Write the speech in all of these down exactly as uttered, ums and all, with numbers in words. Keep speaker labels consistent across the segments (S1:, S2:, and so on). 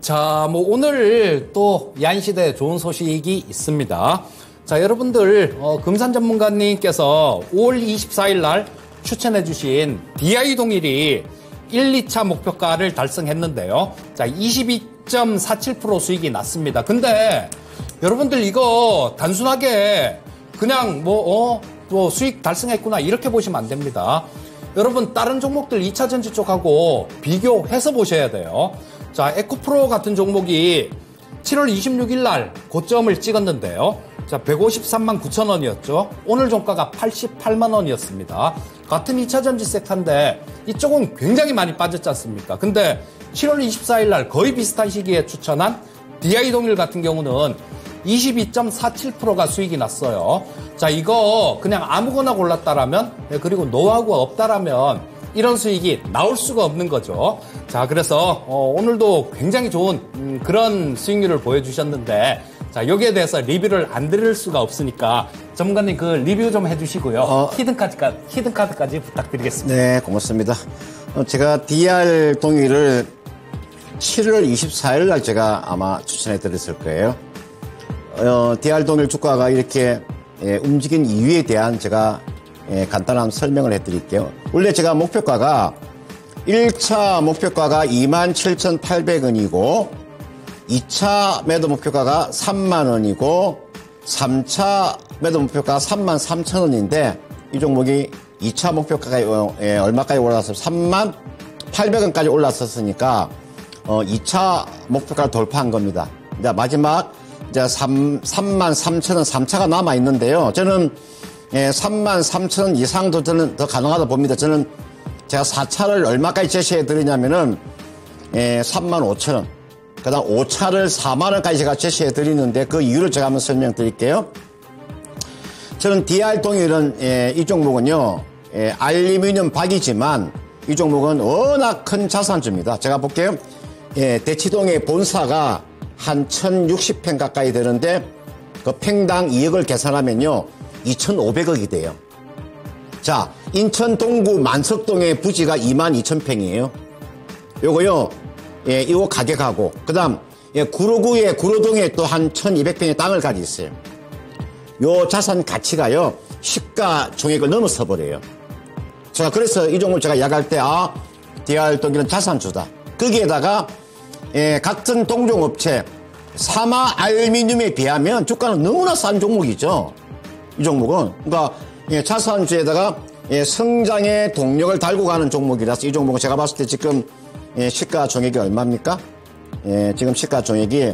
S1: 자, 뭐 오늘 또 야인시대 좋은 소식이 있습니다. 자, 여러분들 어, 금산 전문가님께서 오월 이십사일 날 추천해 주신 디아이 동일이 일, 이 차 목표가를 달성했는데요. 자, 이십이 점 사칠 퍼센트 수익이 났습니다. 근데 여러분들 이거 단순하게 그냥 뭐, 어, 뭐 수익 달성했구나 이렇게 보시면 안 됩니다. 여러분 다른 종목들 이 차 전지 쪽하고 비교해서 보셔야 돼요. 자, 에코프로 같은 종목이 칠월 이십육일 날 고점을 찍었는데요. 자, 백오십삼만 구천 원이었죠. 오늘 종가가 팔십팔만 원이었습니다. 같은 이 차 전지 섹터인데 이쪽은 굉장히 많이 빠졌지 않습니까? 근데 칠월 이십사일 날 거의 비슷한 시기에 추천한 디아이 동일 같은 경우는 이십이 점 사칠 퍼센트가 수익이 났어요. 자, 이거 그냥 아무거나 골랐다라면, 그리고 노하우가 없다라면 이런 수익이 나올 수가 없는 거죠. 자, 그래서 어, 오늘도 굉장히 좋은 음, 그런 수익률을 보여주셨는데, 자, 여기에 대해서 리뷰를 안 드릴 수가 없으니까 전문가님 그 리뷰 좀 해주시고요. 어, 히든카드까지, 히든카드까지 부탁드리겠습니다.
S2: 네, 고맙습니다. 어, 제가 디알 동일을 칠월 이십사일 날 제가 아마 추천해 드렸을 거예요. 어, 디알 동일 주가가 이렇게 예, 움직인 이유에 대한 제가 예, 간단한 설명을 해드릴게요. 원래 제가 목표가가 일 차 목표가가 이만 칠천팔백 원이고 이 차 매도 목표가가 삼만 원이고 삼 차 매도 목표가가 삼만 삼천 원인데 이 종목이 이 차 목표가가 예, 얼마까지 올라서 삼만 팔백 원까지 올랐었으니까 어, 이 차 목표가를 돌파한 겁니다. 이제 마지막 이제 삼만 삼천 원 삼 차가 남아 있는데요. 저는 예, 삼만 삼천 원 이상도 저는 더 가능하다 봅니다. 저는 제가 사 차를 얼마까지 제시해 드리냐면은 예, 삼만 오천 원. 그다음 오 차를 사만 원까지 제가 제시해 드리는데 그 이유를 제가 한번 설명드릴게요. 저는 디알 동일은 예, 이 종목은요. 예, 알루미늄 박이지만 이 종목은 워낙 큰 자산주입니다. 제가 볼게요. 예, 대치동의 본사가 한 천육십 평 가까이 되는데 그 평당 이억을 계산하면요 이천오백 억이 돼요. 자, 인천 동구 만석동의 부지가 이만 이천 평이에요. 요거요, 예, 이거 가격하고 그 다음 예, 구로구에 구로동에 또 한 천이백 평의 땅을 가지고 있어요. 요 자산 가치가요 시가 종액을 넘어서 버려요. 제가 그래서 이 종목을 제가 이야기할 때 아, 디알 동일은 자산주다. 거기에다가 예, 같은 동종업체 사마 알루미늄에 비하면 주가는 너무나 싼 종목이죠. 이 종목은 그러니까 예, 자산주에다가 예, 성장의 동력을 달고 가는 종목이라서 이 종목은 제가 봤을 때 지금 예, 시가 종액이 얼마입니까? 예, 지금 시가 종액이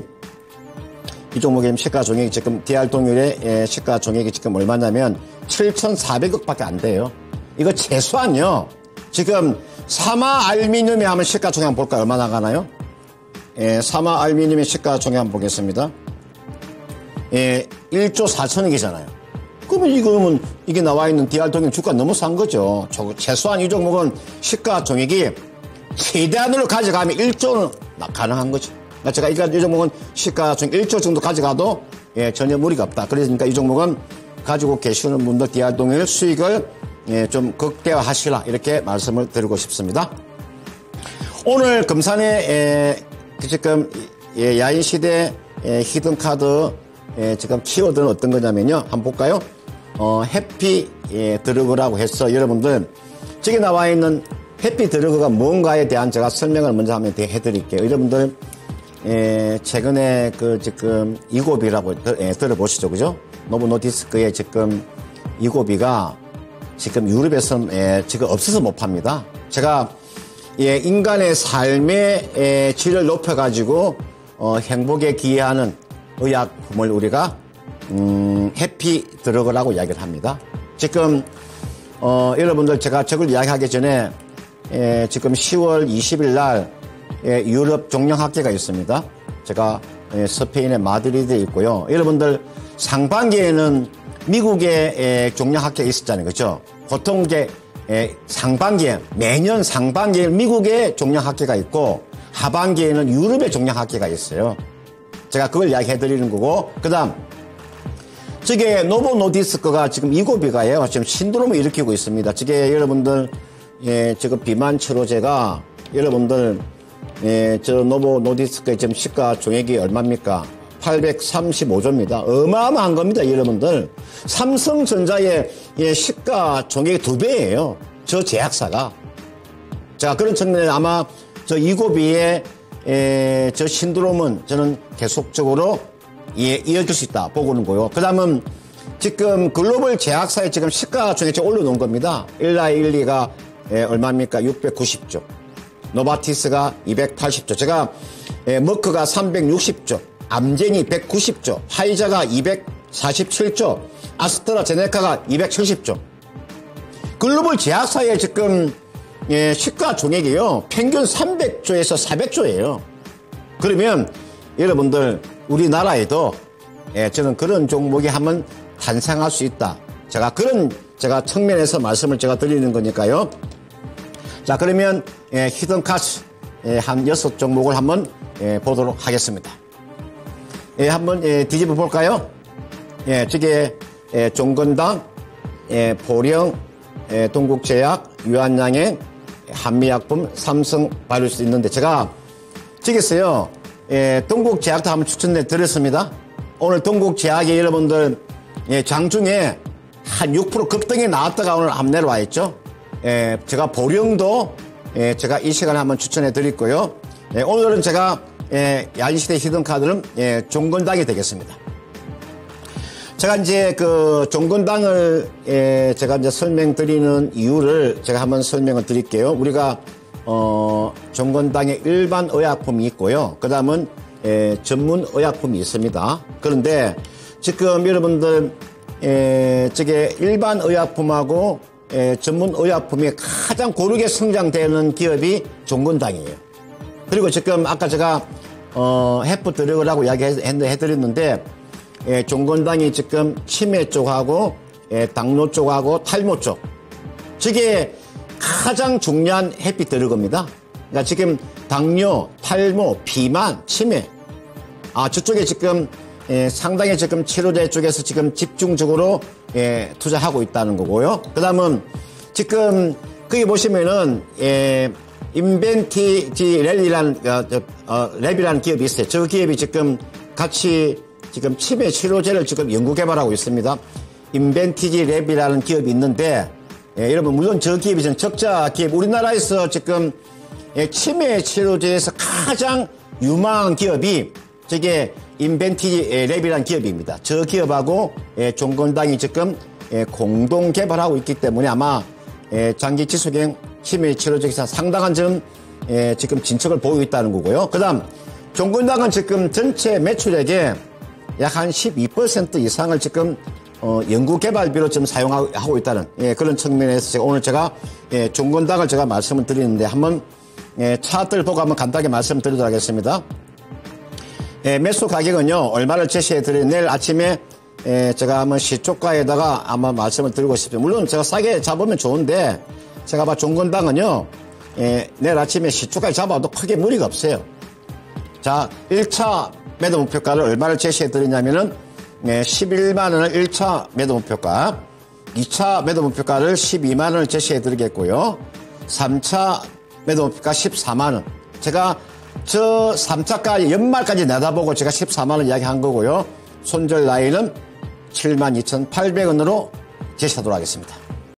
S2: 이 종목의 시가 종액이 지금 디알 동일의 예, 시가 종액이 지금 얼마냐면 칠천사백 억밖에 안 돼요. 이거 최소한요. 지금 사마 알루미늄에 하면 시가 종액 한번 볼까요? 얼마 나가나요? 예, 사마 알루미늄의 시가 종액 한번 보겠습니다. 예, 일조 사천억이잖아요. 그러면 이거는 이게 나와 있는 디알 동일 주가 너무 싼 거죠. 최소한 이 종목은 시가 종액이 최대한으로 가져가면 일조는 가능한 거죠. 그러니까 제가 이 종목은 시가 종액 일조 정도 가져가도 예, 전혀 무리가 없다. 그러니까 이 종목은 가지고 계시는 분들 디알 동일 수익을 예, 좀 극대화하시라 이렇게 말씀을 드리고 싶습니다. 오늘 금산에 예, 지금 예, 야인시대 예, 히든카드 예, 지금 키워드는 어떤 거냐면요. 한번 볼까요? 어, 해피 예, 드러그라고 해서 여러분들 저기 나와 있는 해피 드러그가 뭔가에 대한 제가 설명을 먼저 한번 해드릴게요. 여러분들 예, 최근에 그 지금 이고비라고 예, 들어보시죠, 그죠? 노브 노디스크의 지금 이고비가 지금 유럽에서는 예, 지금 없어서 못 팝니다. 제가 예, 인간의 삶의 예, 질을 높여가지고 어, 행복에 기여하는 의약품을 우리가 음, 해피 드러그라고 이야기를 합니다. 지금 어, 여러분들 제가 저걸 이야기하기 전에 예, 지금 시월 이십일 날 예, 유럽 종량학회가 있습니다. 제가 예, 스페인의 마드리드에 있고요. 여러분들 상반기에는 미국의 예, 종량학회가 있었잖아요. 그렇죠? 보통 이제 예, 상반기에 매년 상반기에 미국의 종량학회가 있고 하반기에는 유럽의 종량학회가 있어요. 제가 그걸 이야기해 드리는 거고 그 다음 저게 노보 노디스크가 지금 이고비가예요. 지금 신드롬을 일으키고 있습니다. 저게 여러분들 예, 지금 비만 치료제가 여러분들 예, 저 노보 노디스크의 지금 시가 종액이 얼마입니까? 팔백삼십오조입니다. 어마어마한 겁니다, 여러분들. 삼성전자의 예, 시가 종액이 두 배예요. 저 제약사가. 자, 그런 측면에 아마 저 이고비의 에, 저 신드롬은 저는 계속적으로 예, 이어질 수 있다 보고는 거요. 그 다음은 지금 글로벌 제약사에 지금 시가 종액 올려놓은 겁니다. 일라일리가 예, 얼마입니까? 육백구십조. 노바티스가 이백팔십조. 제가 예, 머크가 삼백육십조. 암젠이 백구십조. 화이자가 이백사십칠조. 아스트라제네카가 이백칠십조. 글로벌 제약사에 지금 예, 시가 종액이요. 평균 삼백조에서 사백조예요. 그러면 여러분들 우리나라에도 예, 저는 그런 종목이 한번 탄생할 수 있다. 제가 그런 제가 측면에서 말씀을 제가 드리는 거니까요. 자, 그러면 예, 히든카스 예, 한 여섯 종목을 한번 예, 보도록 하겠습니다. 예, 한번 예, 뒤집어 볼까요? 예, 저게 예, 종건당, 예, 보령, 예, 동국제약, 유한양행, 한미약품, 삼성바이오로스 있는데 제가 저기서요. 예, 동국제약도 한번 추천해 드렸습니다. 오늘 동국제약이 여러분들 예, 장중에 한 육 퍼센트 급등이 나왔다가 오늘 한번 내려와 있죠. 예, 제가 보령도 예, 제가 이 시간에 한번 추천해 드렸고요. 예, 오늘은 제가 예, 야인시대 히든카드는 예, 종건당이 되겠습니다. 제가 이제 그 종건당을 예, 제가 이제 설명드리는 이유를 제가 한번 설명을 드릴게요. 우리가 어, 종건당에 일반 의약품이 있고요. 그 다음은 예, 전문 의약품이 있습니다. 그런데 지금 여러분들 예, 저게 일반 의약품하고 예, 전문 의약품이 가장 고르게 성장되는 기업이 종건당이에요. 그리고 지금 아까 제가 어, 해프드러그라고 이야기해드렸는데 예, 종건당이 지금 치매 쪽하고 예, 당뇨 쪽하고 탈모 쪽 저게 가장 중요한 해피드러그입니다. 그러니까 지금 당뇨, 탈모, 비만, 치매 아 저쪽에 지금 예, 상당히 지금 치료제 쪽에서 지금 집중적으로 예, 투자하고 있다는 거고요. 그 다음은 지금 거기 보시면은 예, 인벤티지 랩이라는 어, 어, 랩이라는 기업이 있어요. 저 기업이 지금 같이 지금 치매 치료제를 지금 연구 개발하고 있습니다. 인벤티지 랩이라는 기업이 있는데 예, 여러분 물론 저 기업이 좀 적자 기업 우리나라에서 지금 예, 치매 치료제에서 가장 유망한 기업이 저게 인벤티지 랩이라는 기업입니다. 저 기업하고 예, 종건당이 지금 예, 공동 개발하고 있기 때문에 아마 예, 장기 지속형 치매 치료제에서 상당한 점 예, 지금 진척을 보이고 있다는 거고요. 그 다음 종건당은 지금 전체 매출액의 약 한 십이 퍼센트 이상을 지금 어, 연구개발비로 좀 사용하고 있다는 예, 그런 측면에서 제가 오늘 제가 예, 종건당을 제가 말씀을 드리는데 한번 예, 차트를 보고 한번 간단하게 말씀드리도록 하겠습니다. 예, 매수 가격은요 얼마를 제시해 드려 내일 아침에 예, 제가 한번 시초가에다가 아마 말씀을 드리고 싶습니다. 물론 제가 싸게 잡으면 좋은데 제가 봐 종건당은요 예, 내일 아침에 시초가에 잡아도 크게 무리가 없어요. 자, 일 차 매도 목표가를 얼마를 제시해 드리냐면은 예, 십일만 원을 일 차 매도 목표가, 이 차 매도 목표가를 십이만 원을 제시해 드리겠고요. 삼 차 매도 목표가 십사만 원. 제가 저 삼 차까지 연말까지 내다보고 제가 십사만 원 이야기한 거고요. 손절 라인은 칠만 이천팔백 원으로 제시하도록 하겠습니다.